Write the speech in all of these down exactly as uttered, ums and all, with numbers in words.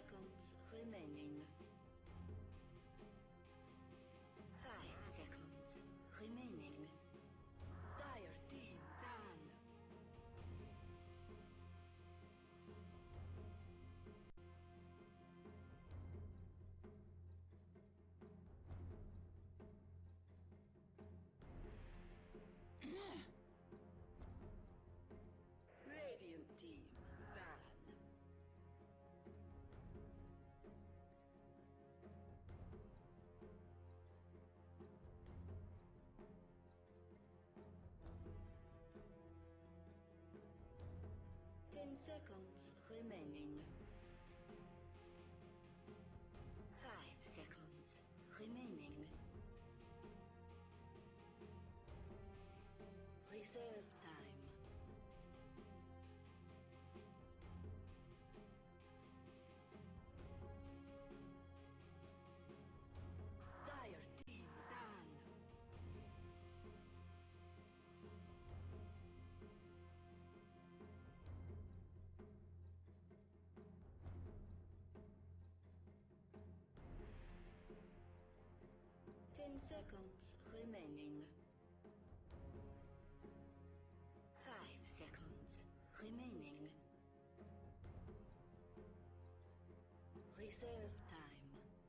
seconds remaining. Five seconds remaining. Dire team done. Radiant team ban. Ten seconds remaining. Five seconds remaining. Reserve time. Dire team done. Ten seconds remaining. Five seconds remaining. Reserve time.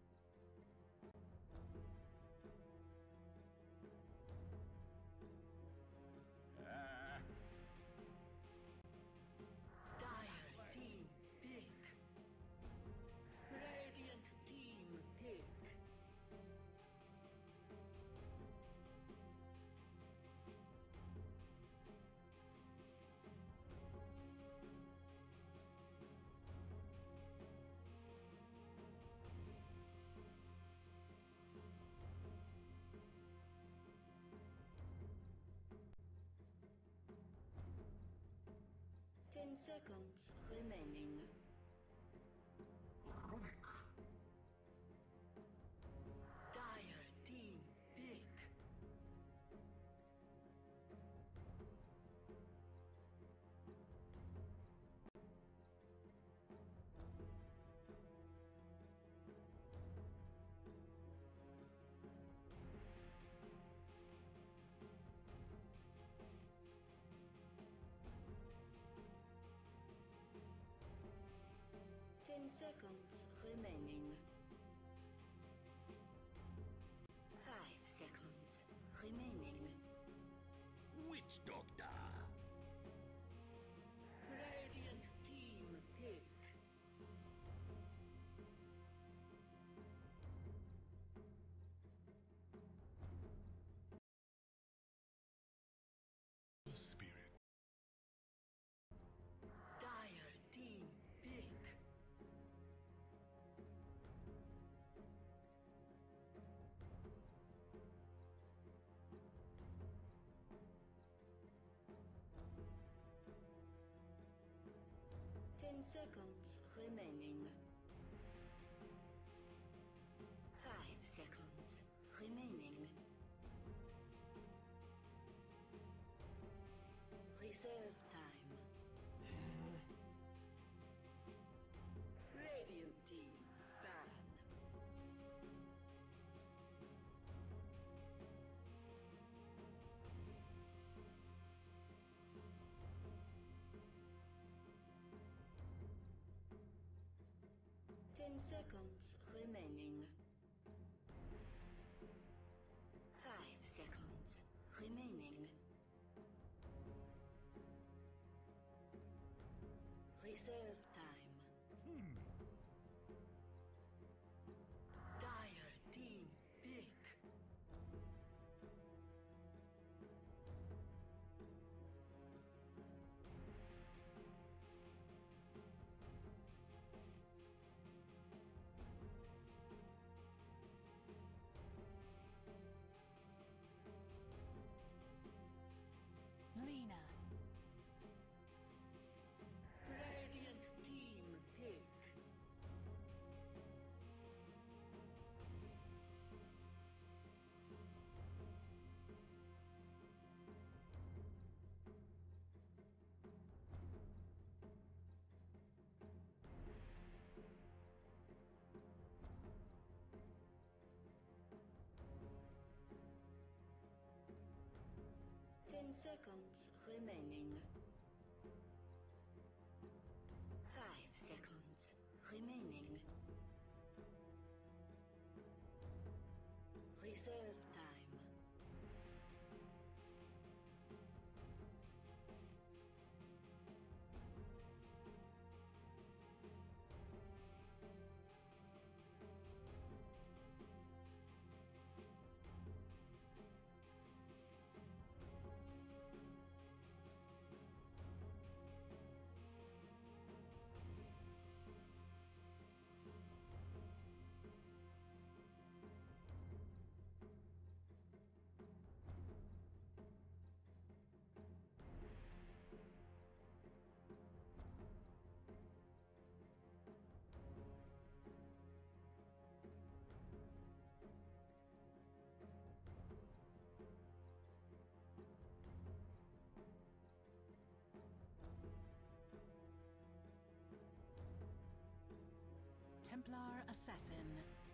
Ah. Dire team pick. Radiant team pick. Ten seconds remaining. Dire team pick. Ten seconds remaining. Five seconds remaining. Witch Doctor! Radiant team pick. Spirit. Dire team pick. Ten seconds remaining. Five seconds remaining. Reserve time. Radiant team ban. Ten seconds remaining. Five seconds remaining. Reserve time. Hmm. Dire team pick. Lena. Radiant team seconds remaining. Five seconds remaining. Reserve time. Templar Assassin.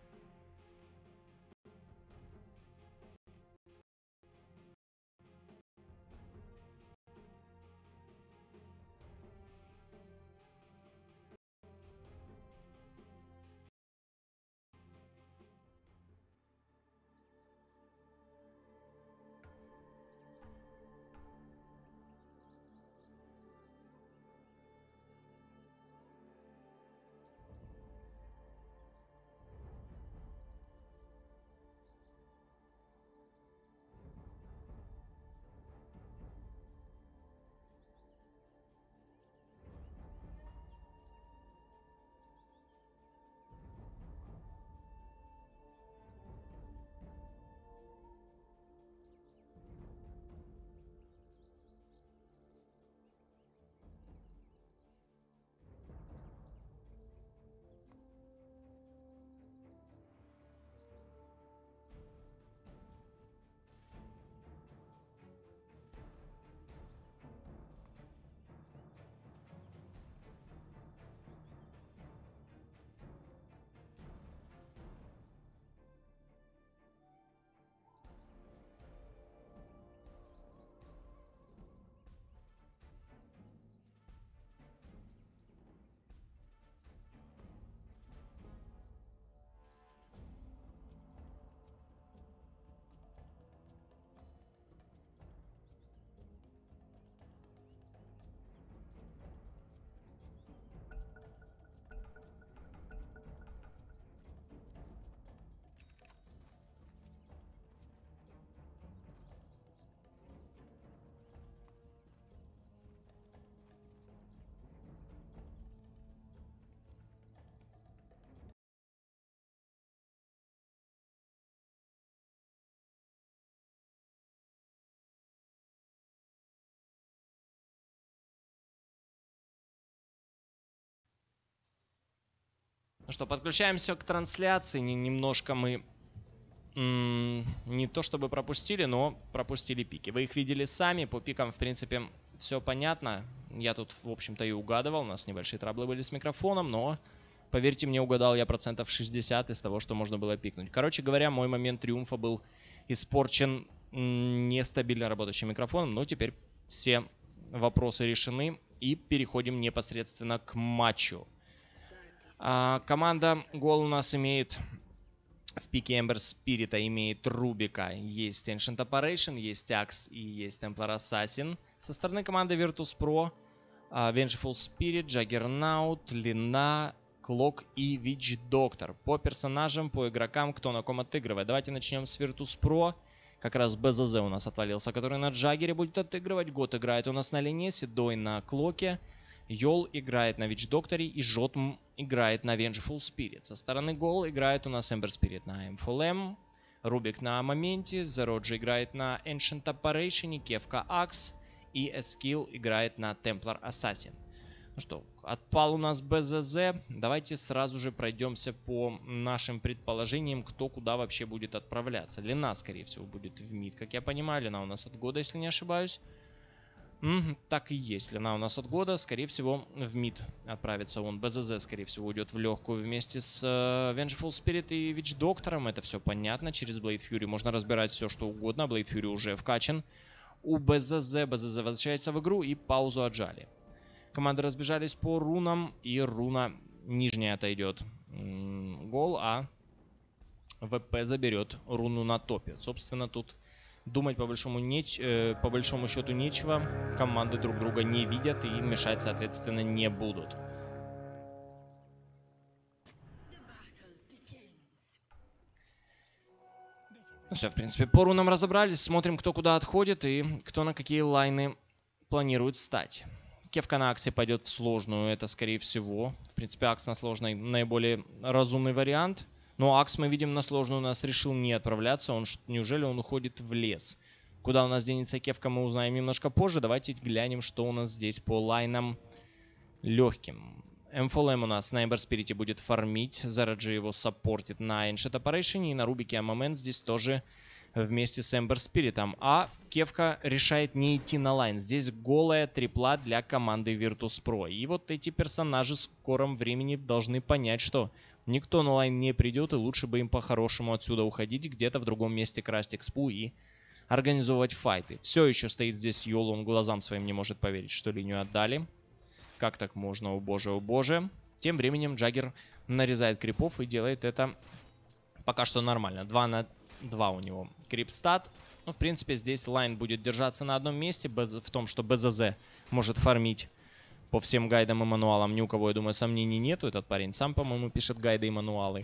Ну что, подключаемся к трансляции. Немножко мы м не то чтобы пропустили, но пропустили пики. Вы их видели сами. По пикам, в принципе, все понятно. Я тут, в общем-то, и угадывал. У нас небольшие траблы были с микрофоном, но, поверьте мне, угадал я процентов шестьдесят из того, что можно было пикнуть. Короче говоря, мой момент триумфа был испорчен нестабильно работающим микрофоном. Но теперь все вопросы решены. И переходим непосредственно к матчу. А, команда Гол у нас имеет в пике Ember Spirit, имеет Рубика, есть Ancient Operation, есть Axe и есть Templar Assassin. Со стороны команды Virtus.pro uh, Vengeful Spirit, Juggernaut, Lina, Clock и Witch Doctor. По персонажам, по игрокам, кто на ком отыгрывает. Давайте начнем с Virtus.pro. Как раз бэ зэ зэ у нас отвалился, который на Джаггере будет отыгрывать. Гот играет у нас на Лине, Седой на Клоке. Йол играет на Witch Doctor и Жотм играет на Vengeful Spirit. Со стороны Гол играет у нас Ember Spirit на Эмфолем, Рубик на Моменте, Зероджи играет на Ancient Operation, Кевка Axe и Эскил играет на Templar Assassin. Ну что, отпал у нас бэ зэ зэ. Давайте сразу же пройдемся по нашим предположениям, кто куда вообще будет отправляться. Лина, скорее всего, будет в мид, как я понимаю. Лина у нас от года, если не ошибаюсь. Mm, так и есть. Лина у нас от года. Скорее всего, в мид отправится он. бэ зэ зэ, скорее всего, уйдет в легкую вместе с uh, Vengeful Spirit и Witch Doctor'ом. Это все понятно. Через Blade Fury можно разбирать все, что угодно. Blade Fury уже вкачан. у БЗЗ. БЗЗ возвращается в игру и паузу отжали. Команды разбежались по рунам, и руна нижняя отойдет. М-м, гол, а ВП заберет руну на топе. Собственно, тут думать по большому, неч... э, по большому счету нечего. Команды друг друга не видят и мешать, соответственно, не будут. Ну все, в принципе, по рунам разобрались. Смотрим, кто куда отходит и кто на какие лайны планирует стать. Кевка на Аксе пойдет в сложную, это скорее всего. В принципе, Акс на сложной наиболее разумный вариант. Но Акс, мы видим, на сложную у нас решил не отправляться. Он, неужели он уходит в лес? Куда у нас денется Кевка, мы узнаем немножко позже. Давайте глянем, что у нас здесь по лайнам легким. эм эф эл эм у нас на Ember Spirit будет фармить. Зараджи его саппортит на Ancient Operation. И на Рубике Амамент здесь тоже вместе с Ember Spirit. А Кевка решает не идти на лайн. Здесь голая трипла для команды Virtus.pro. И вот эти персонажи в скором времени должны понять, что никто на лайн не придет, и лучше бы им по-хорошему отсюда уходить, где-то в другом месте красть экспу и организовывать файты. Все еще стоит здесь Йол, он глазам своим не может поверить, что линию отдали. Как так можно, о боже, о боже. Тем временем Джаггер нарезает крипов и делает это пока что нормально. два на два у него крипстат. Ну, в принципе, здесь лайн будет держаться на одном месте, без, в том, что БЗЗ может фармить по всем гайдам и мануалам. Ни у кого, я думаю, сомнений нету. Этот парень сам, по-моему, пишет гайды и мануалы.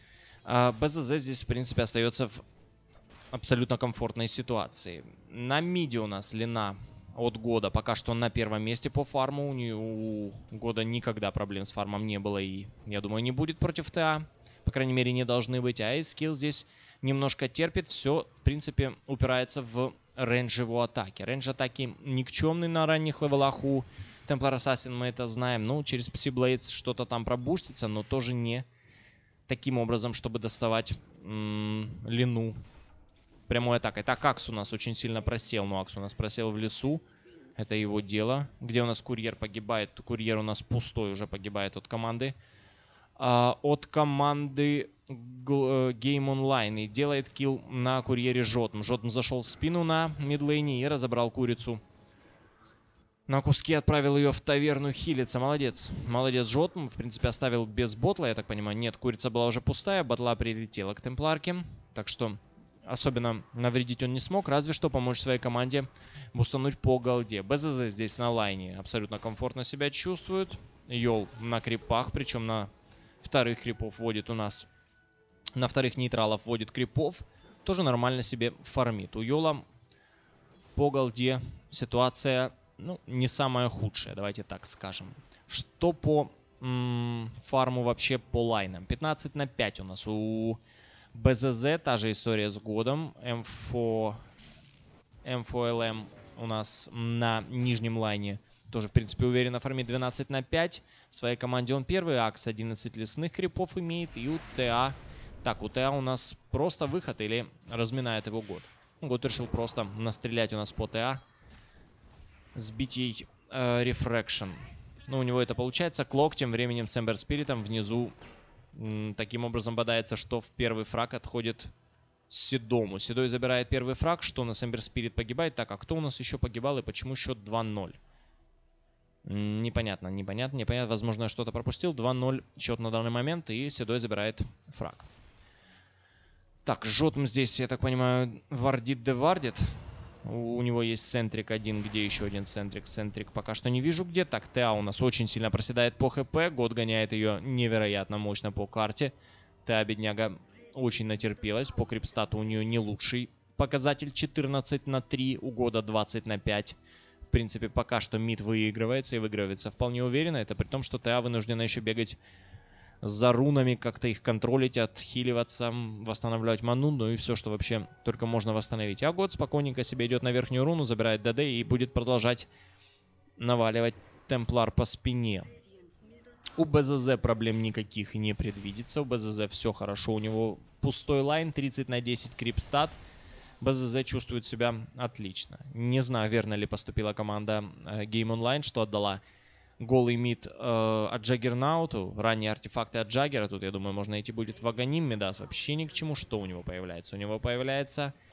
А БЗЗ здесь, в принципе, остается в абсолютно комфортной ситуации. На миде у нас Лина от Года пока что на первом месте по фарму. У, нее, у Года никогда проблем с фармом не было и, я думаю, не будет против ТА. По крайней мере, не должны быть. А Эйскилл здесь немножко терпит. Все, в принципе, упирается в рейндж его атаки. Рейндж атаки никчемный на ранних левелах у Templar Assassin, мы это знаем. Ну, через Psyblades что-то там пробустится, но тоже не таким образом, чтобы доставать м-м, Лину прямой атакой. Так, Акс у нас очень сильно просел. Но Акс у нас просел в лесу. Это его дело. Где у нас курьер погибает? Курьер у нас пустой уже погибает от команды. А, от команды Game Online. И делает килл на курьере Жотм. Жотм зашел в спину на мидлейне и разобрал курицу. На куски отправил ее в таверну хилиться. Молодец. Молодец Жотм. В принципе, оставил без ботла, я так понимаю. Нет, курица была уже пустая. Ботла прилетела к темпларке. Так что особенно навредить он не смог. Разве что помочь своей команде бустануть по голде. БЗЗ здесь на лайне абсолютно комфортно себя чувствует. Йол на крипах. Причем на вторых крипов вводит у нас. На вторых нейтралов вводит крипов. Тоже нормально себе фармит. У Йола по голде ситуация... Ну, не самое худшее, давайте так скажем. Что по м-м, фарму вообще по лайнам? пятнадцать на пять у нас у БЗЗ. Та же история с Годом. эм эф о эл эм у нас на нижнем лайне. Тоже, в принципе, уверенно фармит двенадцать на пять. В своей команде он первый. Акс одиннадцать лесных крипов имеет. И у ТА... Так, у ТА у нас просто выход или разминает его Год. Год решил просто настрелять у нас по ТА. Сбить ей э, рефрекшн. Ну, у него это получается. Клок тем временем с Ember Spirit'ом внизу м, таким образом бодается, что в первый фраг отходит Седому. Седой забирает первый фраг, что у нас Ember Spirit погибает. Так, а кто у нас еще погибал и почему счет два ноль? М, непонятно, непонятно, непонятно. Возможно, я что-то пропустил. два ноль счет на данный момент, и Седой забирает фраг. Так, Жотм здесь, я так понимаю, вардит де вардит. У него есть центрик один. Где еще один центрик? Центрик пока что не вижу где. Так, ТА у нас очень сильно проседает по ХП. Год гоняет ее невероятно мощно по карте. ТА, бедняга, очень натерпелась. По крипстату у нее не лучший показатель. четырнадцать на три. У Года двадцать на пять. В принципе, пока что мид выигрывается. И выигрывается вполне уверенно. Это при том, что ТА вынуждена еще бегать за рунами, как-то их контролить, отхиливаться, восстанавливать ману, ну и все, что вообще только можно восстановить. А Год спокойненько себе идет на верхнюю руну, забирает ДД и будет продолжать наваливать Темплар по спине. У БЗЗ проблем никаких не предвидится. У БЗЗ все хорошо. У него пустой лайн, тридцать на десять крипстат. БЗЗ чувствует себя отлично. Не знаю, верно ли поступила команда э, Game Online, что отдала голый мид э, от Джаггернауту. Ранние артефакты от Джаггера. Тут, я думаю, можно найти будет в Аганим. Мидас вообще ни к чему. Что у него появляется? У него появляется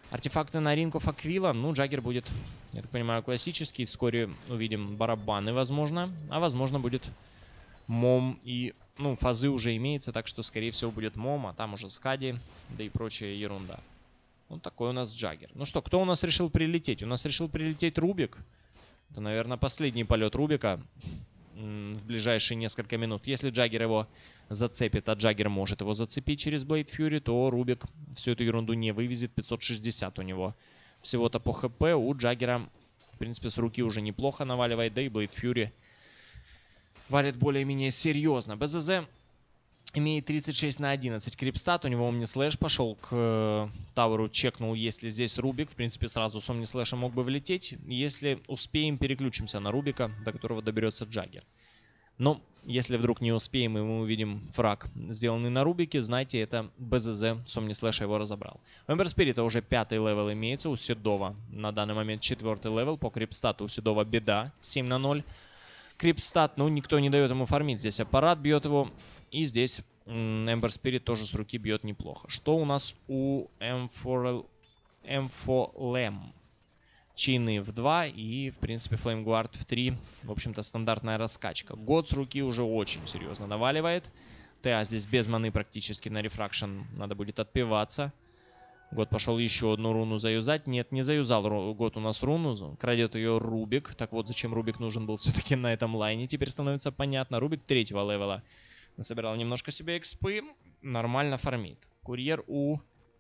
Артефакты на Ring of Aquila. Ну, Джаггер будет, я так понимаю, классический. Вскоре увидим барабаны, возможно. А возможно будет Мом и... Ну, фазы уже имеется, так что, скорее всего, будет Мом, а там уже Скади, да и прочая ерунда. Вот такой у нас Джаггер. Ну что, кто у нас решил прилететь? У нас решил прилететь Рубик. Это, наверное, последний полет Рубика в ближайшие несколько минут. Если Джаггер его зацепит, а Джаггер может его зацепить через Blade Fury, то Рубик всю эту ерунду не вывезет. пятьсот шестьдесят у него всего-то по хп. У Джаггера, в принципе, с руки уже неплохо наваливает, да и Blade Fury валит более-менее серьезно. БЗЗ имеет тридцать шесть на одиннадцать крипстат. У него Omnislash пошел к э, Тауру, чекнул, есть ли здесь Рубик. В принципе, сразу с Omnislash'ем мог бы влететь. Если успеем, переключимся на Рубика, до которого доберется Джаггер. Но если вдруг не успеем, и мы увидим фраг, сделанный на Рубике, знайте, это БЗЗ с Omnislash'а его разобрал. У Эмбер Спирита уже пятый левел имеется, у Седова на данный момент четвертый левел. По крипстату у Седова беда, семь на ноль. Крипстат, ну, никто не дает ему фармить. Здесь аппарат бьет его. И здесь Эмбер Спирит тоже с руки бьет неплохо. Что у нас у эм фор Лэм? Чины в два и, в принципе, Флеймгуард в три. В общем-то, стандартная раскачка. Год с руки уже очень серьезно наваливает. ТА здесь без маны практически на рефракшн. Надо будет отпиваться. Год пошел еще одну руну заюзать. Нет, не заюзал Год у нас руну. Крадет ее Рубик. Так вот, зачем Рубик нужен был все-таки на этом лайне. Теперь становится понятно. Рубик третьего левела. Насобирал немножко себе экспы. Нормально фармит. Курьер у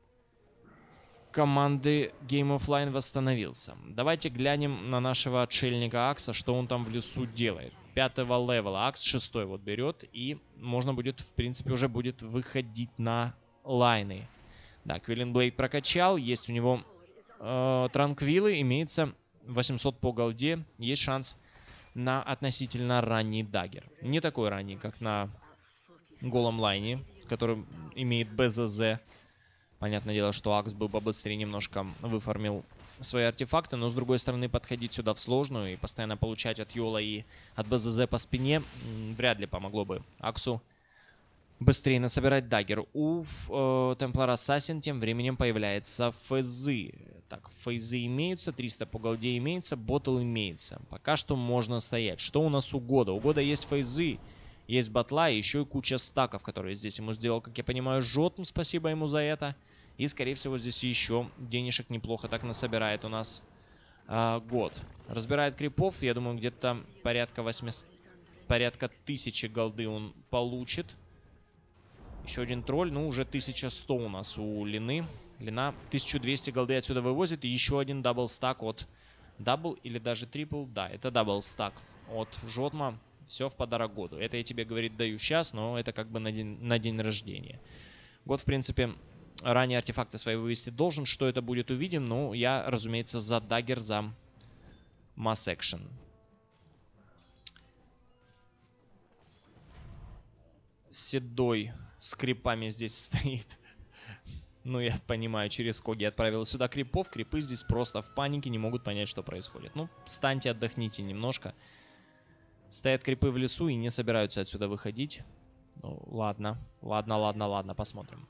команды Game of Line восстановился. Давайте глянем на нашего отшельника Акса, что он там в лесу делает. Пятого левела. Акс шестой вот берет. И можно будет, в принципе, уже будет выходить на лайны. Да, Квиллин Блейд прокачал. Есть у него э, Транквилы. Имеется восемьсот по голде. Есть шанс на относительно ранний даггер. Не такой ранний, как на голом лайне, который имеет БЗЗ. Понятное дело, что Акс был побыстрее немножко выфармил свои артефакты. Но, с другой стороны, подходить сюда в сложную и постоянно получать от Йола и от БЗЗ по спине вряд ли помогло бы Аксу быстрее насобирать даггер. У э, Темплар Ассасин тем временем появляется фейзы. Так, фейзы имеются, триста по голде имеется, ботл имеется. Пока что можно стоять. Что у нас у Года? У Года есть фейзы, есть батла, и еще и куча стаков, которые здесь ему сделал, как я понимаю, Жотм. Спасибо ему за это. И, скорее всего, здесь еще денежек неплохо так насобирает у нас э, Год. Разбирает крипов, я думаю, где-то порядка восьмисот, порядка тысячи голды он получит. Еще один тролль, ну уже тысяча сто у нас у Лины. Лина тысячу двести голды отсюда вывозит. И еще один дабл стак от... Дабл или даже трипл? Да, это дабл стак от Жотма. Все в подарок Году. Это я тебе, говорит, даю сейчас, но это как бы на день, на день рождения. Год, в принципе, ранее артефакты свои вывести должен. Что это будет, увидим. Ну, я, разумеется, за даггер, за масс экшен. Седой с крипами здесь стоит. Ну, я понимаю, через Коги отправил сюда крипов. Крипы здесь просто в панике, не могут понять, что происходит. Ну, встаньте, отдохните немножко. Стоят крипы в лесу и не собираются отсюда выходить. Ну, ладно, ладно, ладно, ладно, посмотрим.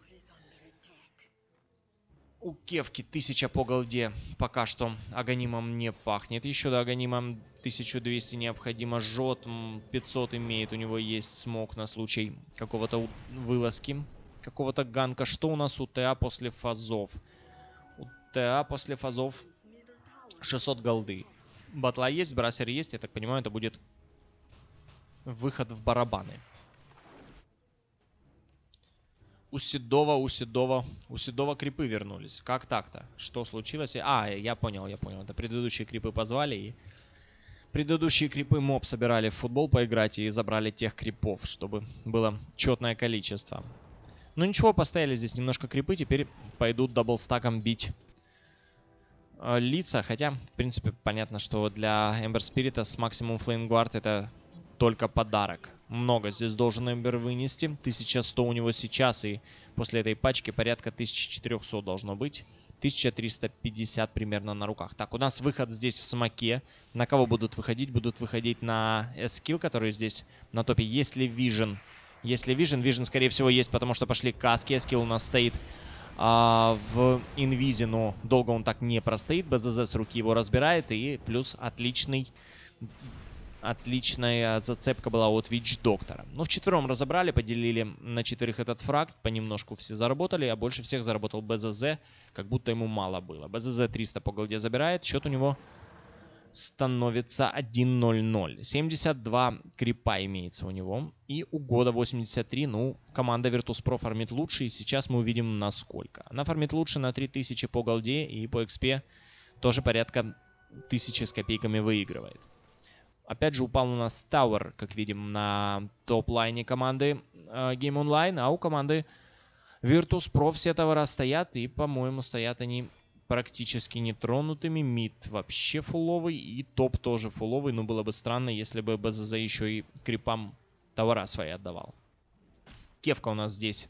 У Кевки тысяча по голде. Пока что Аганимом не пахнет. Еще до Аганима тысяча двести необходимо. Жот пятьсот имеет. У него есть смог на случай какого-то вылазки. Какого-то ганка. Что у нас у ТА после фазов? У ТА после фазов шестьсот голды. Батла есть, брасер есть. Я так понимаю, это будет выход в барабаны. У Седова, у Седова, у Седова крипы вернулись. Как так-то? Что случилось? А, я понял, я понял. Это предыдущие крипы позвали и... Предыдущие крипы моб собирали в футбол поиграть и забрали тех крипов, чтобы было четное количество. Ну ничего, поставили здесь немножко крипы, теперь пойдут даблстаком бить э, лица. Хотя, в принципе, понятно, что для Эмбер Спирита с максимум Флеймгуард это только подарок. Много здесь должен Эмбер вынести. тысяча сто у него сейчас, и после этой пачки порядка тысяча четыреста должно быть. тысяча триста пятьдесят примерно на руках. Так, у нас выход здесь в смоке. На кого будут выходить? Будут выходить на эскилл, который здесь на топе. Есть ли Вижен? Если Вижен, Вижен, скорее всего, есть, потому что пошли каски. Эскилл у нас стоит а, в инвизе, но долго он так не простоит. БЗЗ с руки его разбирает, и плюс отличный, отличная зацепка была от Вич Доктора. Ну, вчетвером разобрали, поделили на четверых этот фраг, понемножку все заработали, а больше всех заработал БЗЗ, как будто ему мало было. БЗЗ триста по голде забирает, счет у него становится один ноль ноль. семьдесят два крипа имеется у него. И у года восемьдесят три. Ну, команда Virtus.pro фармит лучше. И сейчас мы увидим насколько. Она фармит лучше на три тысячи по голде. И по экспе тоже порядка тысячи с копейками выигрывает. Опять же упал у нас Tower, как видим, на топ-лайне команды э, Game Online. А у команды Virtus.pro все товара стоят. И, по-моему, стоят они практически нетронутыми. Мид вообще фуловый. И топ тоже фуловый. Но было бы странно, если бы БЗЗ еще и крипам товара свои отдавал. Кевка у нас здесь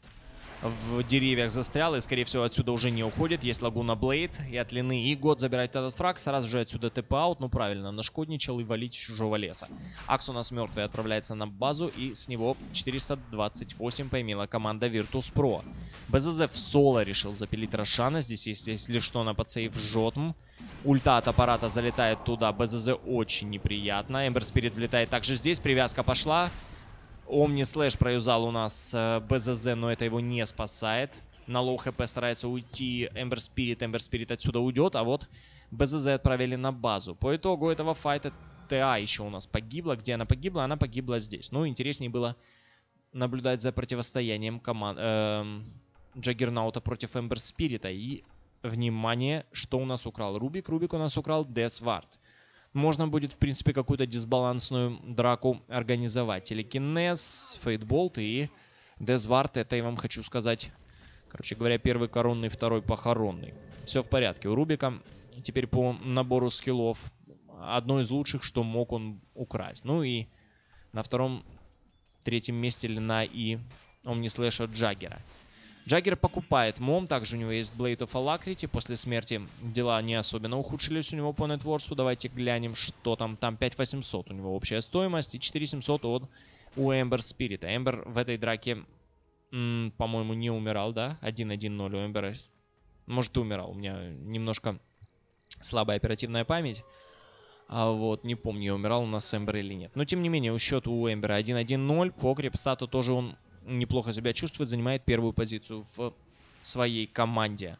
в деревьях застрял. И, скорее всего, отсюда уже не уходит. Есть Лагуна Блейд. И от Лины и год забирает этот фраг. Сразу же отсюда ТП-аут. Ну, правильно, нашкодничал и валить чужого леса. Акс у нас мертвый отправляется на базу. И с него четыреста двадцать восемь поимела команда Virtus.pro. БЗЗ в соло решил запилить Рошана. Здесь есть, если что, на подсейв Жотм. Ульта от аппарата залетает туда. БЗЗ очень неприятно. Эмбер Спирит влетает также здесь. Привязка пошла. Омни Слэш проюзал у нас э, БЗЗ, но это его не спасает. На лоу хп старается уйти Эмбер Спирит. Эмбер Спирит отсюда уйдет, а вот БЗЗ отправили на базу. По итогу этого файта ТА еще у нас погибла. Где она погибла? Она погибла здесь. Ну, интереснее было наблюдать за противостоянием команд э, Джаггернаута против Эмбер Спирита. И, внимание, что у нас украл Рубик? Рубик у нас украл Десвард. Можно будет, в принципе, какую-то дисбалансную драку организовать. Телекинез, Фейтболт и Дезвард. Это я вам хочу сказать, короче говоря, первый коронный, второй похоронный. Все в порядке. У Рубика теперь по набору скиллов одно из лучших, что мог он украсть. Ну и на втором, третьем месте Лина и Омнислэша Джаггера. Джаггер покупает Мом, также у него есть Blade of Alacrity. После смерти дела не особенно ухудшились у него по нетворсу. Давайте глянем, что там. Там пять восемьсот у него общая стоимость и четыре семьсот от у Эмбер Спирита. Эмбер в этой драке, по-моему, не умирал, да? один один ноль у Эмбера. Может, и умирал. У меня немножко слабая оперативная память. А вот, не помню, умирал у нас Эмбер или нет. Но, тем не менее, у счета у Эмбера один один ноль. По крипстату тоже он неплохо себя чувствует, занимает первую позицию в своей команде.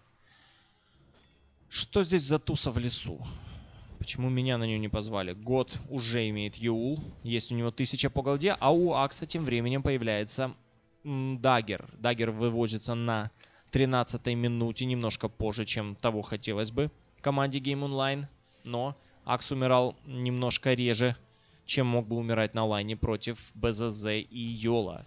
Что здесь за туса в лесу? Почему меня на нее не позвали? Год уже имеет Юл. Есть у него тысяча по голде. А у Акса тем временем появляется Даггер. Даггер вывозится на тринадцатой минуте. Немножко позже, чем того хотелось бы команде Game Online. Но Акс умирал немножко реже, чем мог бы умирать на лайне против БЗЗ и Йола.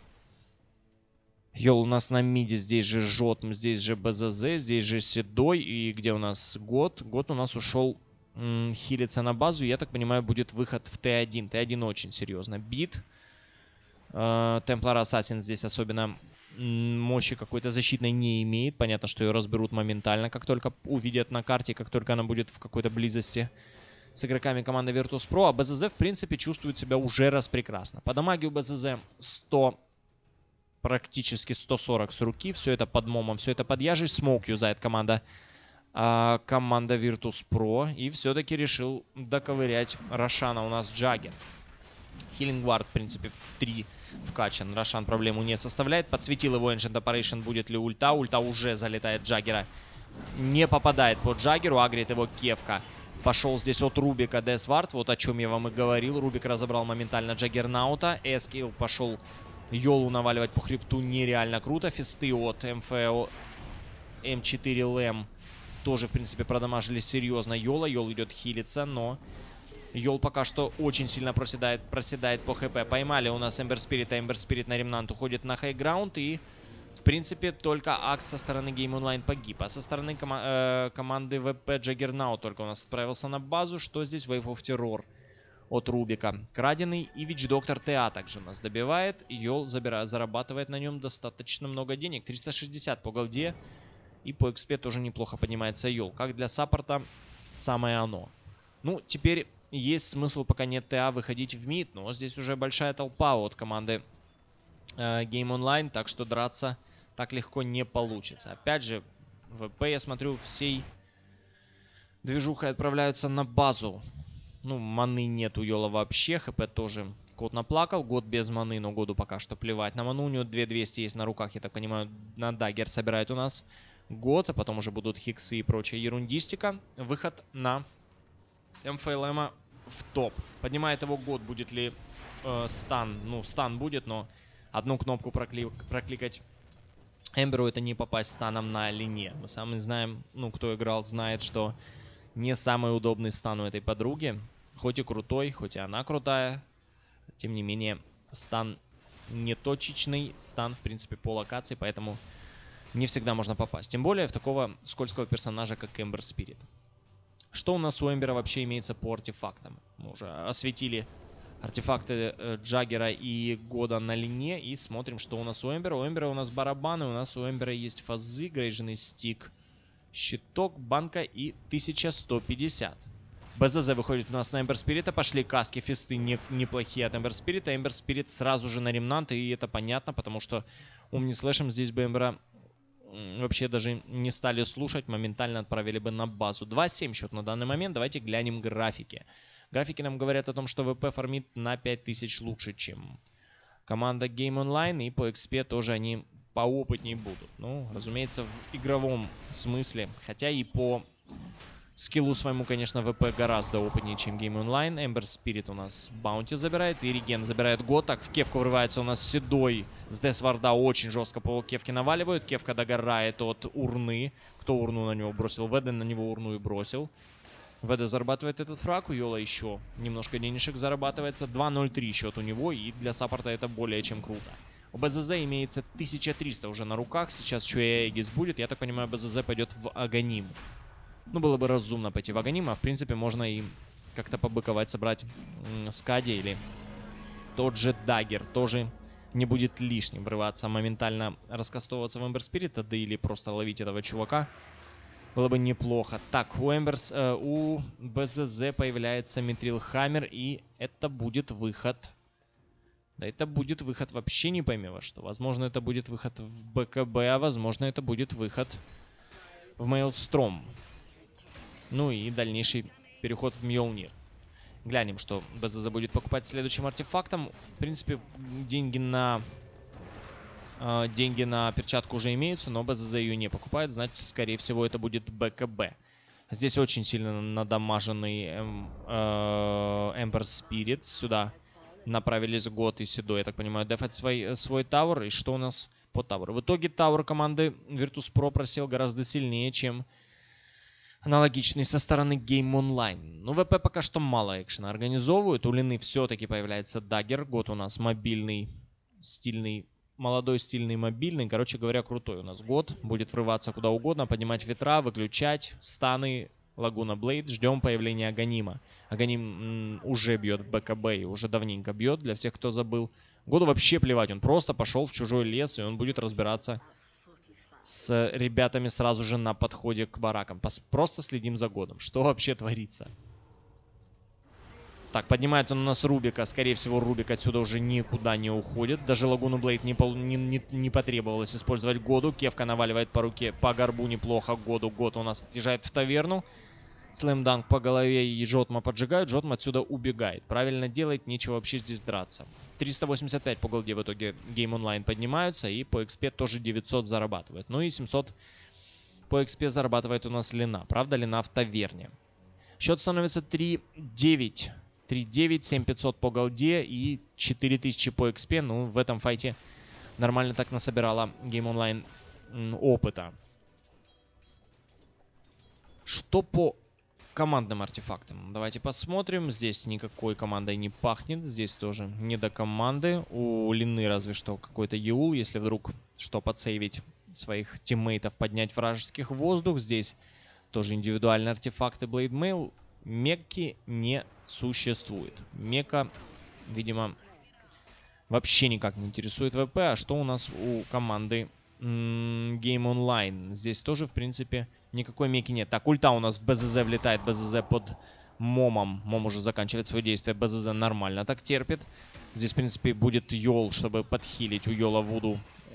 Йол у нас на миде, здесь же Жотм, здесь же БЗЗ, здесь же Седой. И где у нас Год? Год у нас ушел м, хилиться на базу. Я так понимаю, будет выход в Т один. Т один очень серьезно бит. Темплар Ассасин здесь особенно м, мощи какой-то защитной не имеет. Понятно, что ее разберут моментально, как только увидят на карте, как только она будет в какой-то близости с игроками команды Virtus.pro. А БЗЗ, в принципе, чувствует себя уже раз прекрасно. По дамаге у БЗЗ сто... практически сто сорок с руки. Все это под момом, все это под яжей. Смоук юзает команда, а, команда Virtus.pro. И все-таки решил доковырять Рошана у нас Джаггер. Хиллинг Вард, в принципе, в три вкачан. Рошан проблему не составляет. Подсветил его Ancient Operation, будет ли ульта. Ульта уже залетает Джаггера. Не попадает по Джаггеру, агрит его Кевка. Пошел здесь от Рубика Десвард. Вот о чем я вам и говорил. Рубик разобрал моментально Джаггернаута. Эскил пошел Йолу наваливать по хребту нереально круто. Фисты от МФО эм четыре Лэм тоже, в принципе, продамажили серьезно Йола. Йол идет хилиться, но Йол пока что очень сильно проседает, проседает по ХП. Поймали у нас Эмбер Спирита. Эмбер Спирит на ремнант уходит на хайграунд. И, в принципе, только Акс со стороны Game Online погиб. А со стороны кома э, команды ВП Джаггернаут только у нас отправился на базу. Что здесь? Wave of Terror от Рубика. Краденый. И Вич Доктор ТА также нас добивает. Йол забирает, зарабатывает на нем достаточно много денег. триста шестьдесят по голде. И по экспе тоже неплохо поднимается Йол. Как для саппорта, самое оно. Ну, теперь есть смысл, пока нет ТА, выходить в мид. Но здесь уже большая толпа от команды э, Game Online. Так что драться так легко не получится. Опять же, ВП, я смотрю, всей движухой отправляются на базу. Ну, маны нет у Йола вообще, ХП тоже. Кот наплакал, год без маны, но году пока что плевать на ману. У него две тысячи двести есть на руках, я так понимаю, на даггер собирает у нас год, а потом уже будут хиксы и прочая ерундистика. Выход на МФЛМа в топ. Поднимает его год, будет ли э, стан. Ну, стан будет, но одну кнопку прокли прокликать Эмберу — это не попасть станом на лине. Мы сами знаем, ну, кто играл, знает, что не самый удобный стан у этой подруги. Хоть и крутой, хоть и она крутая. Тем не менее, стан не точечный. Стан, в принципе, по локации, поэтому не всегда можно попасть. Тем более в такого скользкого персонажа, как Эмбер Спирит. Что у нас у Эмбера вообще имеется по артефактам? Мы уже осветили артефакты э, Джаггера и Года на лине. И смотрим, что у нас у Эмбера. У Эмбера у нас барабаны, у нас у Эмбера есть фазы, грейженный стик, щиток, банка и тысяча сто пятьдесят. БЗЗ выходит у нас на Эмбер Спирита. Пошли каски, фисты не, неплохие от Эмбер Спирита. Эмбер Спирит сразу же на ремнант. И это понятно, потому что умни-слэшем здесь бы Эмбера вообще даже не стали слушать. Моментально отправили бы на базу. два семь счет на данный момент. Давайте глянем графики. Графики нам говорят о том, что ВП фармит на пять тысяч лучше, чем команда Game Online. И по экспе тоже они поопытнее будут. Ну, разумеется, в игровом смысле. Хотя и по скиллу своему, конечно, ВП гораздо опытнее, чем Game Online. Эмбер Спирит у нас баунти забирает. И Реген забирает год. Так, в кевку врывается у нас Седой. С Десварда очень жестко по кевке наваливают. Кевка догорает от урны. Кто урну на него бросил? ВД на него урну и бросил. ВД зарабатывает этот фраг. У Йола еще немножко денежек зарабатывается. два ноль три счет у него. И для саппорта это более чем круто. У БЗЗ имеется тысяча триста уже на руках. Сейчас еще и Эгис будет. Я так понимаю, БЗЗ пойдет в Аганим. Ну, было бы разумно пойти в Аганим, а в принципе можно и как-то побыковать, собрать Скади или тот же Даггер. Тоже не будет лишним врываться, моментально раскастовываться в Эмбер Спирита, да или просто ловить этого чувака. Было бы неплохо. Так, у Эмберс, э, у БЗЗ появляется Митрил Хаммер, и это будет выход. Да, это будет выход вообще не пойми во что. Возможно, это будет выход в БКБ, а возможно, это будет выход в Мейлстром. Ну и дальнейший переход в Мьёлнир. Глянем, что БЗЗ будет покупать следующим артефактом. В принципе, деньги на э, деньги на перчатку уже имеются, но БЗЗ ее не покупает. Значит, скорее всего, это будет БКБ. Здесь очень сильно надамаженный эм, э, Эмбер Спирит. Сюда направились Год и Седой, я так понимаю, дефать свой, свой тавер. И что у нас по таверу? В итоге тавер команды Virtus.pro просел гораздо сильнее, чем аналогичный со стороны Game Online. Ну, ВП пока что мало экшена организовывают. У Лины все-таки появляется Даггер. Год у нас мобильный, стильный, молодой, стильный, мобильный. Короче говоря, крутой у нас Год. Будет врываться куда угодно, поднимать ветра, выключать станы. Лагуна Блейд. Ждем появления Аганима. Аганим уже бьет в БКБ и уже давненько бьет, для всех, кто забыл. Году вообще плевать. Он просто пошел в чужой лес, и он будет разбираться с ребятами сразу же на подходе к баракам. Просто следим за Годом. Что вообще творится? Так, поднимает он у нас Рубика. Скорее всего, Рубик отсюда уже никуда не уходит. Даже Лагуну Блейд не, не, не, не потребовалось использовать Году. Кевка наваливает по руке, по горбу неплохо Году. Год у нас отъезжает в таверну. Слэмданк по голове и Джотма поджигают. Джотма отсюда убегает. Правильно делает, нечего вообще здесь драться. триста восемьдесят пять по голде в итоге Game Online поднимаются. И по экспе тоже девятьсот зарабатывает. Ну и семьсот по экспе зарабатывает у нас Лина. Правда, Лина в таверне. Счет становится три девять. три девять, семь пятьсот по голде и четыре тысячи по экспе. Ну, в этом файте нормально так насобирала Game Online опыта. Что по командным артефактам? Давайте посмотрим. Здесь никакой командой не пахнет. Здесь тоже не до команды. У Лины разве что какой-то Еул, если вдруг что подсейвить своих тиммейтов, поднять вражеских в воздух. Здесь тоже индивидуальные артефакты Blade Mail. Мекки не существует. Мека, видимо, вообще никак не интересует ВП. А что у нас у команды м-м, Game Online? Здесь тоже, в принципе, никакой меки нет. Так, ульта у нас в БЗЗ влетает. БЗЗ под Момом. Мом уже заканчивает свое действие. БЗЗ нормально так терпит. Здесь, в принципе, будет Йол, чтобы подхилить у Йола Вуду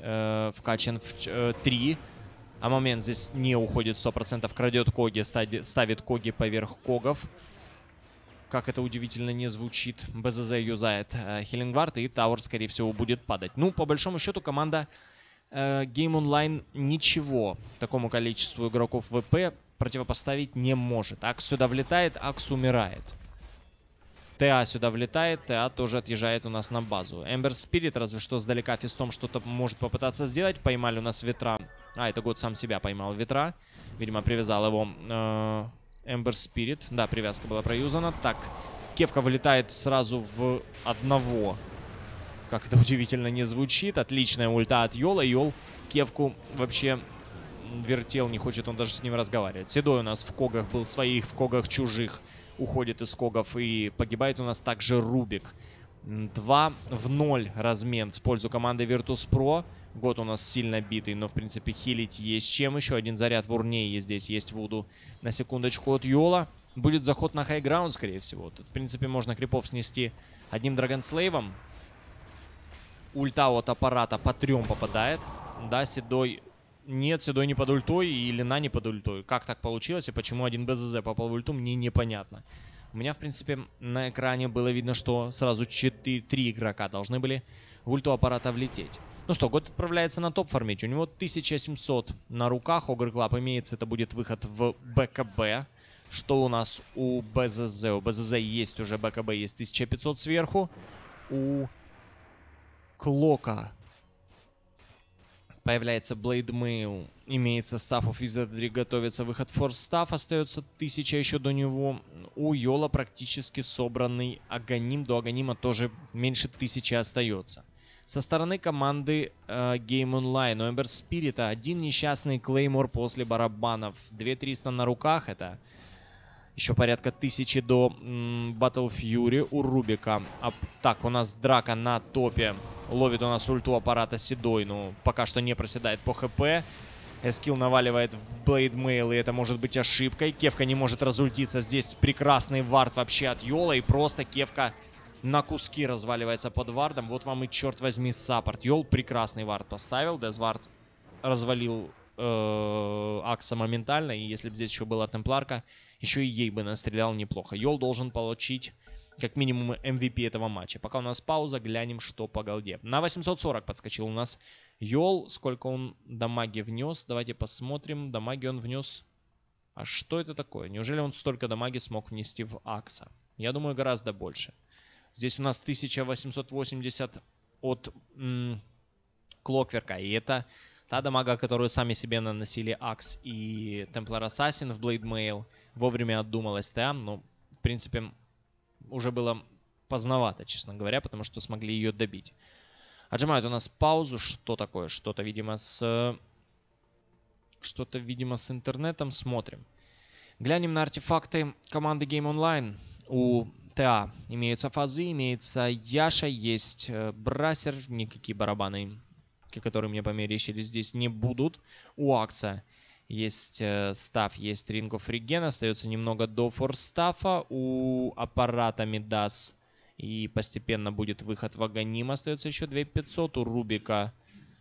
э, вкачан в э, три. А момент здесь не уходит сто процентов. Крадет Коги, стади, ставит Коги поверх Когов. Как это удивительно не звучит. БЗЗ юзает э, Хиллингвард, и Тауэр, скорее всего, будет падать. Ну, по большому счету, команда э, Game Online ничего такому количеству игроков ВП противопоставить не может. Акс сюда влетает, Акс умирает. ТА сюда влетает, ТА тоже отъезжает у нас на базу. Эмбер Спирит разве что сдалека фистом что-то может попытаться сделать. Поймали у нас ветра. А, это год сам себя поймал ветра. Видимо, привязал его Эмбер Спирит. Да, привязка была проюзана. Так, Кевка вылетает сразу в одного. Как это удивительно не звучит. Отличная ульта от Йола. Йол Кевку вообще вертел, не хочет он даже с ним разговаривать. Седой у нас в когах был своих, в когах чужих. Уходит из когов, и погибает у нас также Рубик. два в ноль размен в пользу команды Virtus.pro. Год у нас сильно битый, но в принципе хилить есть чем. Еще один заряд в урне есть здесь, есть Вуду. На секундочку от Йола. Будет заход на хайграунд, скорее всего. Тут в принципе можно крипов снести одним Драгонслейвом. Ульта от аппарата по трем попадает. Да, Седой... Нет, Седой не под ультой, и Лина не под ультой. Как так получилось, и почему один БЗЗ попал в ульту, мне непонятно. У меня, в принципе, на экране было видно, что сразу четыре, три игрока должны были в ульту аппарата влететь. Ну что, год отправляется на топ фармить. У него тысяча семьсот на руках. Огр Клаб имеется, это будет выход в БКБ. Что у нас у БЗЗ? У БЗЗ есть уже БКБ, есть тысяча пятьсот сверху. У Клока появляется Blade Mail, имеется Staff of Wizardry, готовится выход Force Staff, остается тысяча еще до него. У Йола практически собранный Аганим, до Аганима тоже меньше тысячи остается. Со стороны команды э, Game Online у Эмбер Спирита один несчастный клеймор после барабанов. две тысячи триста на руках, это еще порядка тысячи до м, Battle Fury у Рубика. А, так, у нас драка на топе. Ловит у нас ульту аппарата Седой, но пока что не проседает по ХП. Эскил наваливает в Blade Mail, и это может быть ошибкой. Кевка не может разультиться. Здесь прекрасный вард вообще от Йола, и просто Кевка на куски разваливается под вардом. Вот вам и, черт возьми, саппорт. Йол прекрасный вард поставил. Дезвард развалил э, Акса моментально, и если бы здесь еще была темпларка, еще и ей бы настрелял неплохо. Йол должен получить как минимум эм ви пи этого матча. Пока у нас пауза, глянем, что по голде. На восемьсот сорок подскочил у нас Йол. Сколько он дамаги внес? Давайте посмотрим. Дамаги он внес... А что это такое? Неужели он столько дамаги смог внести в Акса? Я думаю, гораздо больше. Здесь у нас тысяча восемьсот восемьдесят от м- Клокверка. И это та дамага, которую сами себе наносили Акс и Templar Assassin в Blade Mail. Вовремя отдумалась там, но в принципе уже было поздновато, честно говоря, потому что смогли ее добить. Отжимают у нас паузу. Что такое? Что-то, видимо, с... Что-то, видимо, с интернетом. Смотрим. Глянем на артефакты команды Game Online. У ТА имеются фазы, имеется Яша, есть э, Брасер. Никакие барабаны, которые мне померещили, здесь не будут. У Акса есть э, стаф, есть Ring of Regen. Остается немного до форстафа. У аппарата Мидас. И постепенно будет выход в Аганим. Остается еще две тысячи пятьсот. У Рубика.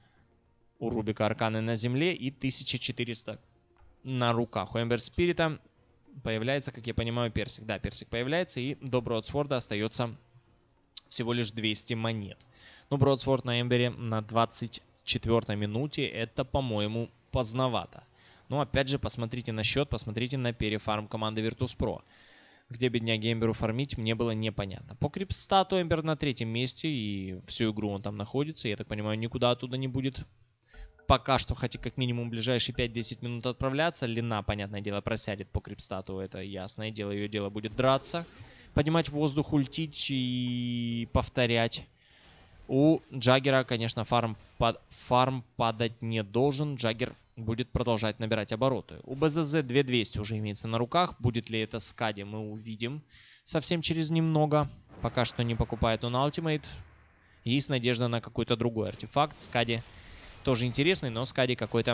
У Рубика арканы на земле. И тысяча четыреста на руках. У Эмбер Спирита появляется, как я понимаю, персик. Да, персик появляется. И до Бродсворда остается всего лишь двести монет. Но Бродсворд на Эмбере на двадцать четвёртой минуте. Это, по-моему, поздновато. Но опять же, посмотрите на счет, посмотрите на перефарм команды Virtus.pro. Где бедняги Эмберу фармить, мне было непонятно. По крипстату Эмбер на третьем месте, и всю игру он там находится. Я так понимаю, никуда оттуда не будет пока что, хотя как минимум ближайшие пять-десять минут отправляться. Лина, понятное дело, просядет по крипстату, это ясное дело. Ее дело будет драться, поднимать воздух, ультить и повторять. У Джаггера, конечно, фарм, под... фарм падать не должен. Джаггер будет продолжать набирать обороты. У БЗЗ две тысячи двести уже имеется на руках. Будет ли это Скади, мы увидим совсем через немного. Пока что не покупает он Ultimate. Есть надежда на какой-то другой артефакт. Скади тоже интересный, но Скади какой-то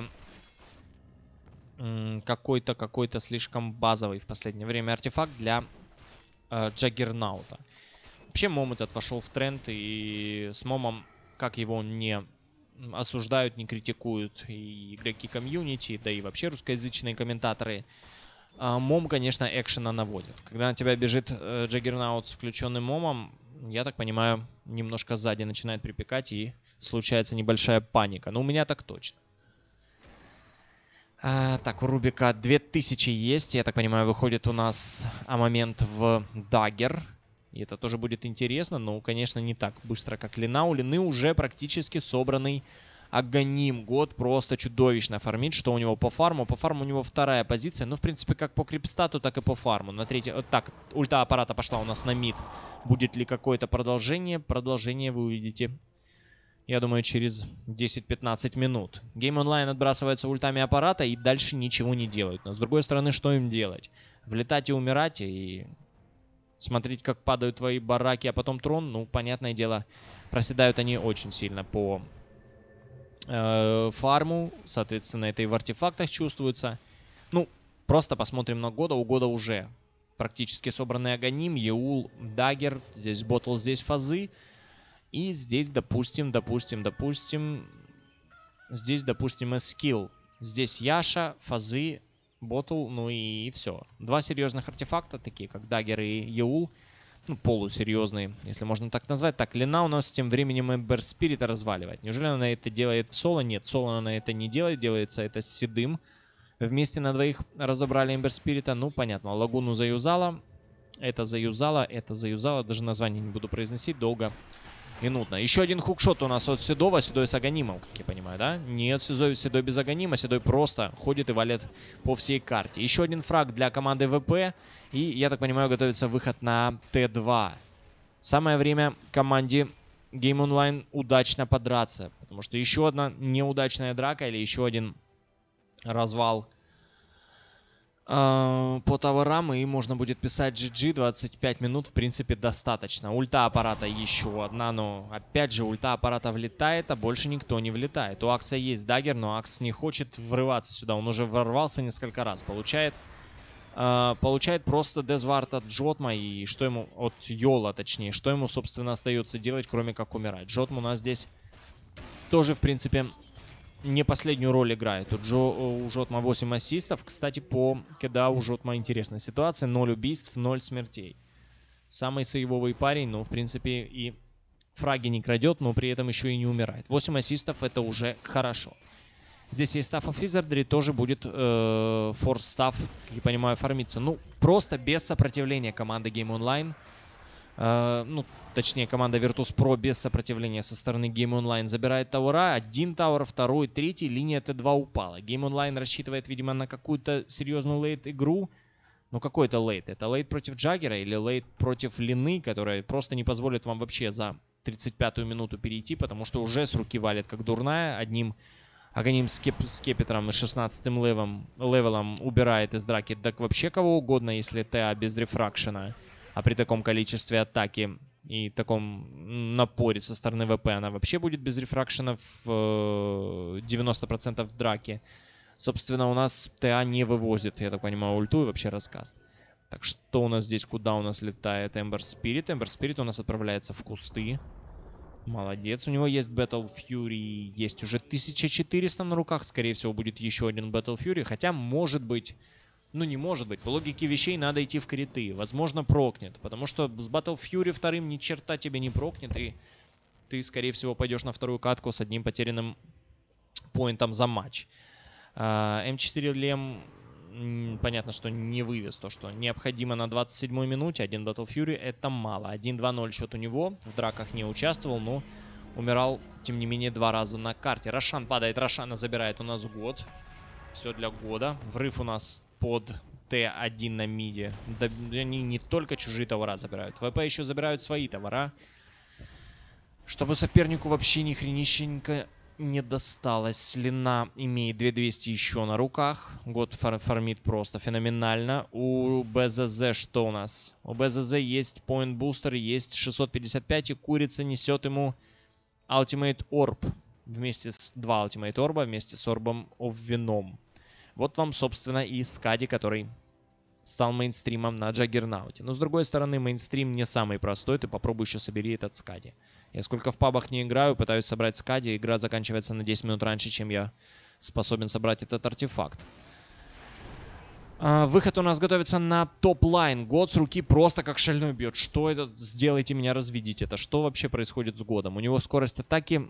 какой-то какой-то слишком базовый в последнее время артефакт для э, Джаггернаута. Вообще Мом этот вошел в тренд, и с Момом, как его не осуждают, не критикуют и игроки комьюнити, да и вообще русскоязычные комментаторы. А мом, конечно, экшена наводит. Когда на тебя бежит э, Джаггернаут с включенным момом, я так понимаю, немножко сзади начинает припекать и случается небольшая паника. Но у меня так точно. А, так, у Рубика две тысячи есть. Я так понимаю, выходит у нас а момент в Даггер. И это тоже будет интересно, но, конечно, не так быстро, как Лина. У Лины уже практически собранный Аганим. Год просто чудовищно фармит. Что у него по фарму? По фарму у него вторая позиция. Ну, в принципе, как по крипстату, так и по фарму. На третьей... Вот так, ульта аппарата пошла у нас на мид. Будет ли какое-то продолжение? Продолжение вы увидите, я думаю, через десять-пятнадцать минут. Game Online отбрасывается ультами аппарата и дальше ничего не делают. Но с другой стороны, что им делать? Влетать и умирать и смотреть, как падают твои бараки, а потом трон? Ну, понятное дело, проседают они очень сильно по э, фарму. Соответственно, это и в артефактах чувствуется. Ну, просто посмотрим на года. У года уже практически собранный Аганим, Еул, Даггер. Здесь ботл, здесь фазы. И здесь, допустим, допустим, допустим... Здесь, допустим, эскилл. Здесь Яша, фазы, ботл, ну и все. Два серьезных артефакта, такие как Даггер и Еул. Ну, полусерьезные, если можно так назвать. Так, Лина у нас тем временем Эмбер Спирита разваливает. Неужели она это делает в соло? Нет, в соло она это не делает. Делается это с Седым. Вместе на двоих разобрали Эмбер Спирита. Ну, понятно, Лагуну заюзала. Это заюзала, это заюзала. Даже название не буду произносить долго. Минутно. Еще один хукшот у нас от Седова. Седой с Аганимом, как я понимаю, да? Нет, Седой, Седой без Аганима. Седой просто ходит и валит по всей карте. Еще один фраг для команды ВП. И, я так понимаю, готовится выход на Т два. Самое время команде Game Online удачно подраться. Потому что еще одна неудачная драка или еще один развал э, по товарам. И можно будет писать джи джи. двадцать пять минут, в принципе, достаточно. Ульта аппарата еще одна. Но, опять же, ульта аппарата влетает, а больше никто не влетает. У Акса есть Даггер, но Акс не хочет врываться сюда. Он уже ворвался несколько раз. Получает... Uh, получает просто дезвард от Джотма, и что ему, от Йола точнее, что ему, собственно, остается делать, кроме как умирать. Джотм у нас здесь тоже, в принципе, не последнюю роль играет. У, Джо, у Джотма восемь ассистов. Кстати, по КДА у Джотма интересная ситуация. ноль убийств, ноль смертей. Самый сейвовый парень, но, в принципе, и фраги не крадет, но при этом еще и не умирает. восемь ассистов — это уже хорошо. Здесь есть Staff of Wizardry, тоже будет э, Force Staff, как я понимаю, фармиться. Ну, просто без сопротивления команды Game Online. Э, ну, точнее, команда Virtus.pro без сопротивления со стороны Game Online забирает таура. Один таур, второй, третий, линия Т два упала. Game Online рассчитывает, видимо, на какую-то серьезную лейт-игру. Ну, какой это лейт? Это лейт против Джаггера или лейт против Лины, которая просто не позволит вам вообще за тридцать пятую минуту перейти, потому что уже с руки валит как дурная. Одним... Аганим с Скепетром и шестнадцатым левелом, левелом убирает из драки так вообще кого угодно, если ТА без рефракшена. А при таком количестве атаки и таком напоре со стороны ВП она вообще будет без рефракшена в девяносто процентов драки. Собственно, у нас ТА не вывозит, я так понимаю, ульту и вообще раскаст. Так, что у нас здесь, куда у нас летает Эмбер Спирит? Эмбер Спирит у нас отправляется в кусты. Молодец, у него есть Battle Fury, есть уже тысяча четыреста на руках, скорее всего будет еще один Battle Fury, хотя может быть, ну не может быть, по логике вещей надо идти в криты, возможно прокнет, потому что с Battle Fury вторым ни черта тебе не прокнет, и ты скорее всего пойдешь на вторую катку с одним потерянным поинтом за матч. эм четыре Лем, понятно, что не вывез то, что необходимо на двадцать седьмой минуте. Один Battle Fury — это мало. один-два ноль счет у него. В драках не участвовал, но умирал, тем не менее, два раза на карте. Рошан падает. Рошана забирает у нас год. Все для года. Врыв у нас под Т один на миде. Да, они не только чужие товара забирают. ВП еще забирают свои товара. Чтобы сопернику вообще ни хренищенько не досталось. Лина имеет две тысячи двести еще на руках. Год фар фармит просто феноменально. У БЗЗ что у нас? У БЗЗ есть Point Booster, есть шестьсот пятьдесят пять, и Курица несет ему Ultimate Orb. Вместе с... Два Ultimate Orb вместе с Орбом of Venom. Вот вам, собственно, и Скади, который стал мейнстримом на Джаггернауте. Но с другой стороны, мейнстрим не самый простой. Ты попробуй еще собери этот Скади. Я сколько в пабах не играю, пытаюсь собрать Скади. Игра заканчивается на десять минут раньше, чем я способен собрать этот артефакт. А, выход у нас готовится на топ-лайн. Год с руки просто как шальной бьет. Что это? Сделайте меня разведить это. Что вообще происходит с Годом? У него скорость атаки...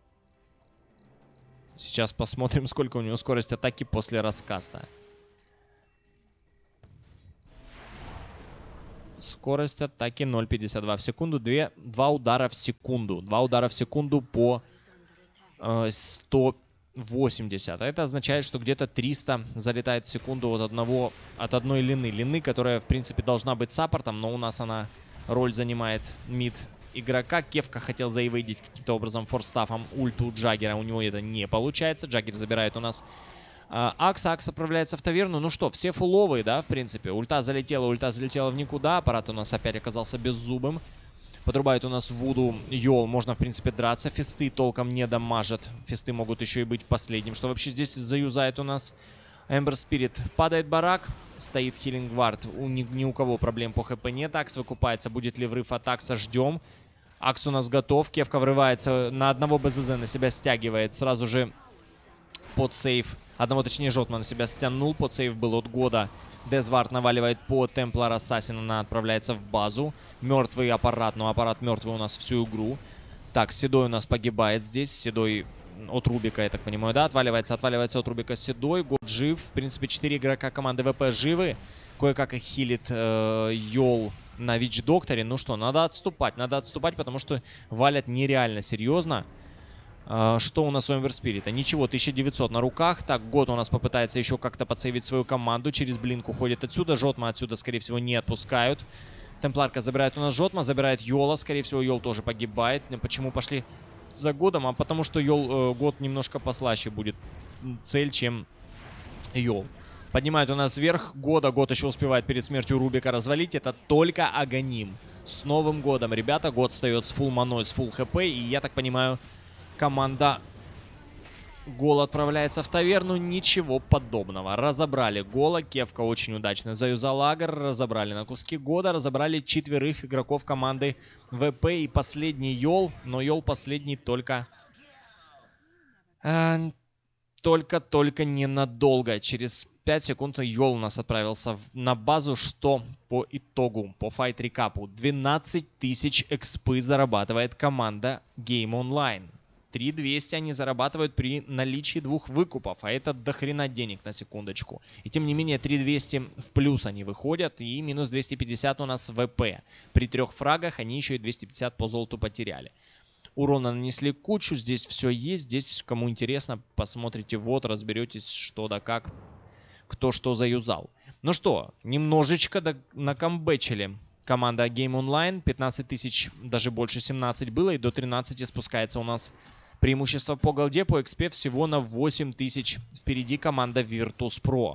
Сейчас посмотрим, сколько у него скорость атаки после раскаста. Скорость атаки ноль пятьдесят два в секунду. два удара в секунду. два удара в секунду по э, сто восемьдесят. А это означает, что где-то триста залетает в секунду от, одного, от одной лины. Лины, которая, в принципе, должна быть саппортом, но у нас она роль занимает мид игрока. Кефка хотел заэвейдить каким-то образом форстафом ульту Джаггера. У него это не получается. Джаггер забирает у нас а, Акса. Акс отправляется в таверну. Ну что, все фуловые, да, в принципе. Ульта залетела, ульта залетела в никуда. Аппарат у нас опять оказался беззубым. Подрубает у нас Вуду Йол. Можно, в принципе, драться. Фисты толком не дамажат. Фисты могут еще и быть последним. Что вообще здесь заюзает у нас Эмбер Спирит? Падает барак. Стоит Хиллинг Вард. У, ни, ни у кого проблем по хп нет. Акс выкупается. Будет ли врыв от Акса? Ждем. Акс у нас готов. Кефка врывается на одного БЗЗ. На себя стягивает. Сразу же под сейв. Одного, точнее, Жотма на себя стянул. Под сейв был от Года. Дезвард наваливает по Темплар Ассасин. Она отправляется в базу. Мертвый аппарат. Но аппарат мертвый у нас всю игру. Так, Седой у нас погибает здесь. Седой от Рубика, я так понимаю, да? Отваливается, отваливается от Рубика Седой. Год жив. В принципе, четыре игрока команды ВП живы. Кое-как их хилит э, Йол на Вич-Докторе. Ну что, надо отступать. Надо отступать, потому что валят нереально серьезно. Uh, что у нас у Эмбер Спирита? Ничего, тысяча девятьсот на руках. Так, Год у нас попытается еще как-то подсейвить свою команду. Через блинк уходит отсюда. Жотма отсюда, скорее всего, не отпускают. Темпларка забирает у нас Жотма, забирает Йола. Скорее всего, Йол тоже погибает. Почему пошли за Годом? А потому что Йол, э, Год немножко послаще будет цель, чем Йол. Поднимает у нас вверх Года. Год еще успевает перед смертью Рубика развалить. Это только Аганим. С Новым Годом, ребята. Год встает с фулл маной, с фулл хп. И я так понимаю... Команда Гол отправляется в таверну. Ничего подобного. Разобрали Гола. Кефка очень удачно заюзал Агр. Разобрали на куски Года. Разобрали четверых игроков команды ВП. И последний Йол. Но Йол последний только... Э, Только-только ненадолго. Через пять секунд Йол у нас отправился в, на базу. Что по итогу? По файт-рекапу. двенадцать тысяч экспы зарабатывает команда Game Online. три двести они зарабатывают при наличии двух выкупов. А это дохрена денег, на секундочку. И тем не менее три двести в плюс они выходят. И минус двести пятьдесят у нас ВП. При трех фрагах они еще и двести пятьдесят по золоту потеряли. Урона нанесли кучу. Здесь все есть. Здесь, кому интересно, посмотрите вот, разберетесь что да как. Кто что заюзал. Ну что, немножечко накомбэчили команда Game Online. пятнадцать тысяч, даже больше семнадцать было. И до тринадцати спускается у нас преимущество по голде, по экспе всего на восемь тысяч. Впереди команда Virtus.pro.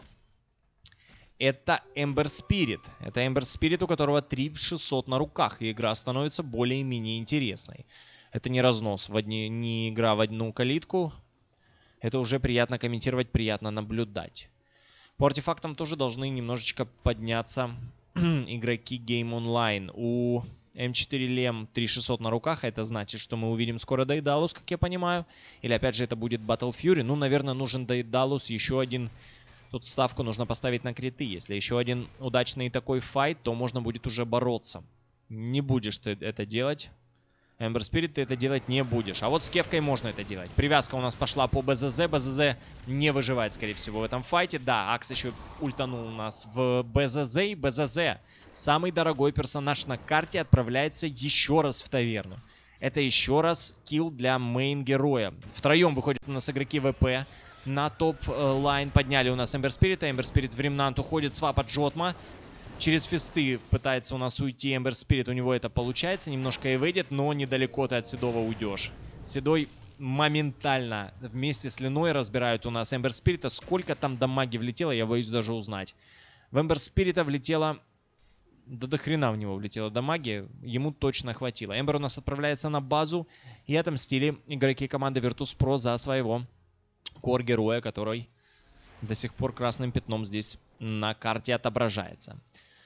Это Ember Spirit. Это Ember Spirit, у которого три шестьсот на руках. И игра становится более-менее интересной. Это не разнос, в одни, не игра в одну калитку. Это уже приятно комментировать, приятно наблюдать. По артефактам тоже должны немножечко подняться игроки Game Online. У эм четыре Лем три шестьсот на руках. Это значит, что мы увидим скоро Дейдалус, как я понимаю. Или опять же это будет Battle Fury. Ну, наверное, нужен Дейдалус. Еще один... Тут ставку нужно поставить на криты. Если еще один удачный такой файт, то можно будет уже бороться. Не будешь ты это делать. Эмбер Спирит, ты это делать не будешь. А вот с Кефкой можно это делать. Привязка у нас пошла по БЗЗ. БЗЗ не выживает, скорее всего, в этом файте. Да, Акс еще ультанул у нас в БЗЗ. И БЗЗ, самый дорогой персонаж на карте, отправляется еще раз в таверну. Это еще раз килл для мейн-героя. Втроем выходят у нас игроки ВП. На топ-лайн подняли у нас Эмбер Спирита. Эмбер Спирит в ремнант уходит. Свап от Жотма. Через фисты пытается у нас уйти Эмбер Спирит. У него это получается. Немножко эвейдит, но недалеко ты от Седова уйдешь. Седой моментально вместе с Линой разбирают у нас Эмбер Спирита. Сколько там дамаги влетело, я боюсь даже узнать. В Эмбер Спирита влетело... Да до хрена в него влетело дамаги. Ему точно хватило. Эмбер у нас отправляется на базу. И отомстили игроки команды Virtus.pro за своего кор-героя, который до сих пор красным пятном здесь на карте отображается.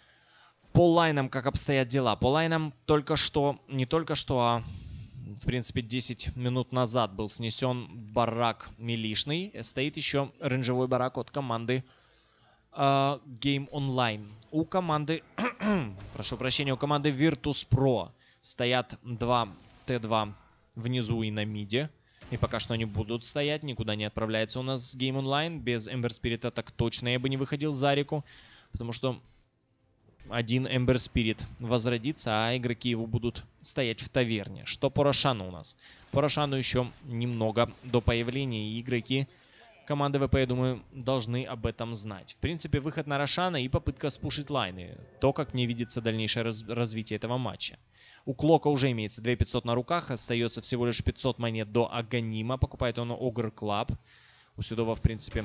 По лайнам как обстоят дела? По лайнам только что, не только что, а в принципе десять минут назад был снесен барак милишный. Стоит еще рейнджевой барак от команды uh, Game Online. У команды, прошу прощения, у команды Virtus.pro стоят два тэ два внизу и на миде. И пока что они будут стоять, никуда не отправляется у нас Game Online. Без Ember Spirit так точно я бы не выходил за реку, потому что один Ember Spirit возродится, а игроки его будут стоять в таверне. Что по Рошану у нас? По Рошану еще немного до появления, и игроки команды ВП, я думаю, должны об этом знать. В принципе, выход на Рошана и попытка спушить лайны. То, как мне видится дальнейшее раз развитие этого матча. У Клока уже имеется две тысячи пятьсот на руках, остается всего лишь пятьсот монет до Аганима. Покупает он Ogre Club. У Седова, в принципе,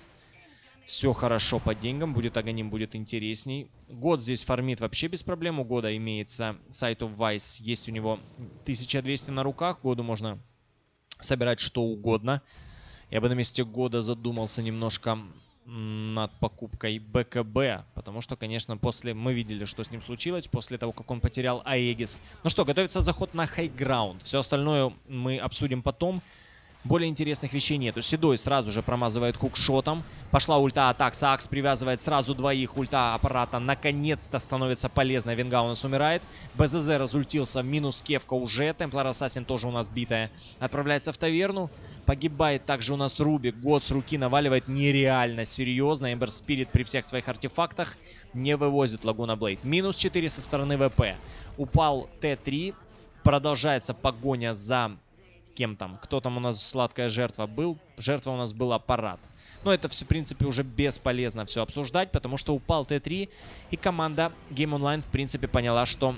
все хорошо по деньгам. Будет Аганим, будет интересней. Год здесь фармит вообще без проблем. У Года имеется Sight of Vice. Есть у него тысяча двести на руках. Году можно собирать что угодно. Я бы на месте Года задумался немножко над покупкой БКБ, потому что, конечно, после мы видели, что с ним случилось, после того, как он потерял Аегис. Ну что, готовится заход на хайграунд. Все остальное мы обсудим потом. Более интересных вещей нету. Седой сразу же промазывает хукшотом. Пошла ульта атак. Саакс привязывает сразу двоих. Ульта аппарата наконец-то становится полезной. Венга у нас умирает. БЗЗ разультился. Минус кевка уже. Темплар Ассасин тоже у нас битая. Отправляется в таверну. Погибает также у нас Рубик. Год с руки наваливает нереально серьезно. Эмбер Спирит при всех своих артефактах не вывозит Лагуна Блейд. Минус четыре со стороны ВП. Упал тэ три. Продолжается погоня за кем там. Кто там у нас сладкая жертва был? Жертва у нас был аппарат. Но это все, в принципе, уже бесполезно все обсуждать, потому что упал тэ три. И команда Game Online, в принципе, поняла, что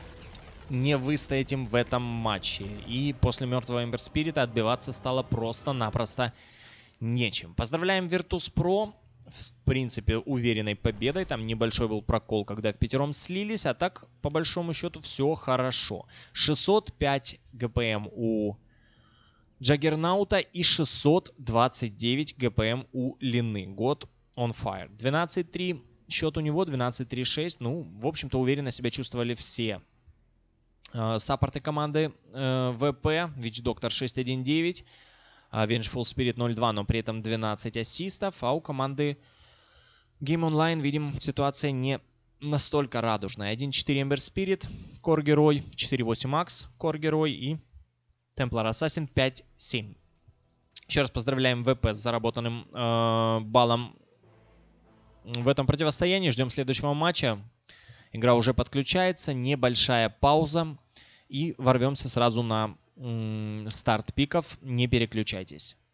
не выстоять им в этом матче. И после мертвого Ember Spirit отбиваться стало просто-напросто нечем. Поздравляем Virtus.pro. В принципе, уверенной победой. Там небольшой был прокол, когда в пятером слились. А так, по большому счету, все хорошо. шестьсот пять ГПМ у Джаггернаута и шестьсот двадцать девять ГПМ у Лины. Год on fire. двенадцать три. Счет у него двенадцать три шесть. Ну, в общем-то, уверенно себя чувствовали все саппорты команды э, ВП. Вич-доктор шесть один девять. Vengeful Spirit ноль два, но при этом двенадцать ассистов. А у команды Game Online, видим, ситуация не настолько радужная. один четыре Ember Spirit, Core-герой. четыре восемь Max, Core-герой. И Templar Assassin пять семь. Еще раз поздравляем ВП с заработанным э, баллом в этом противостоянии. Ждем следующего матча. Игра уже подключается. Небольшая пауза. И ворвемся сразу на м, старт пиков. Не переключайтесь.